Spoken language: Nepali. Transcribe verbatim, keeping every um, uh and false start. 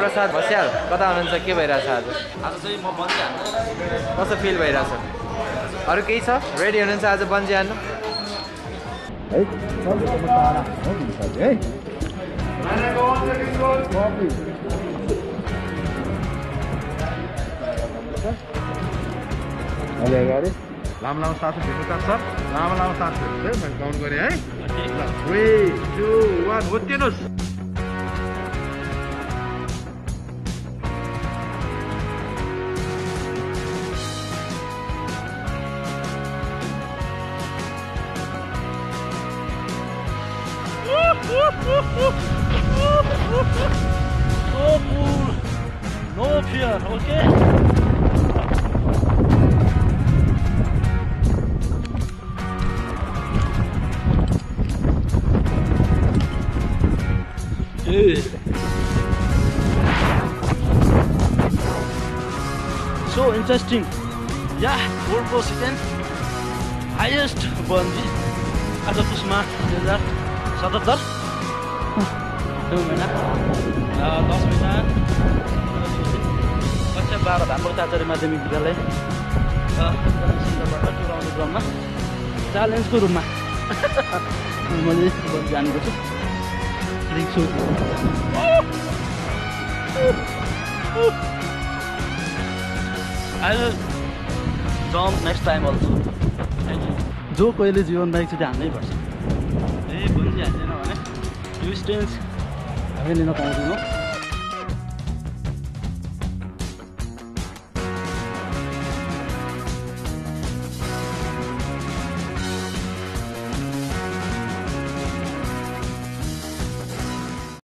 प्रसाद बस्याल कता हुनुहुन्छ के भइरहेछ आज आज चाहिँ म बन्जी हान्छु कस्तो फिल भइरहेछ अरु केही छ रेडी हुनुहुन्छ आज बन्जी हान्नु है अहिले अगाडि लामो लामो सास भेट्नु सक्छ लामो लामो सास भेट्नु है मैले काउन्ट गरेँ है थ्री टू वान होत्तिनुहोस् So cool. No fear, okay? Hey. So interesting. Yeah, world president, highest bungee. As a kusma, seventy-seven. दो महिना दस महिना कक्षा बाह्र धामबाट आचार्य माध्यमिक विद्यालय सिन्धबाट टुराउने क्रममा च्यालेन्जको रूपमा मैले जानेको छु I will jump next time also. जो कहिले जीवनमा एकचोटि हान्नै पर्छ ए बन्जी हान्दैन भने डिस्टेन्स हामी लिन पाउँदैनौँ